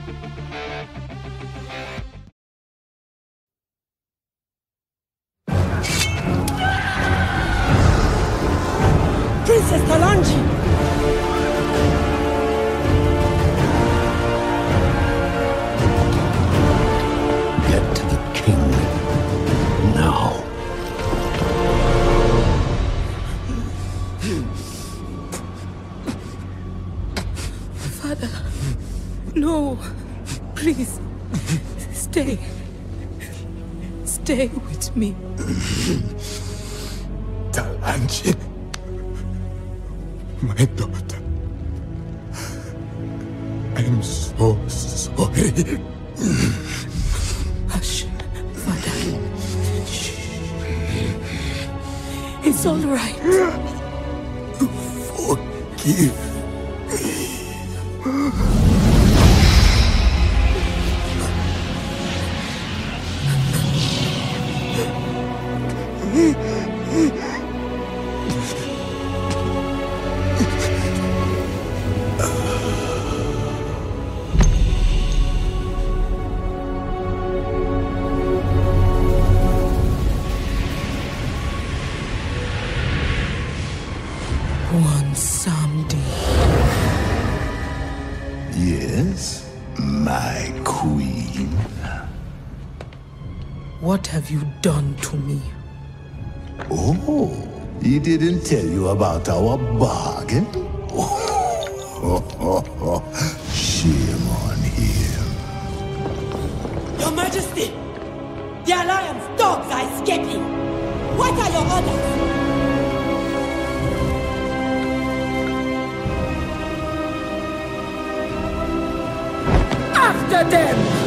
Princess Talanji! Get to the king now. Father, no, please, stay. Stay with me. Talanji, my daughter, I'm so sorry. Hush, Father. Shh. It's all right. Forgive me. Bwonsamdi. Yes, my queen. What have you done to me? Oh, he didn't tell you about our bargain? Shame on him. Your Majesty! The Alliance dogs are escaping! What are your orders? After them!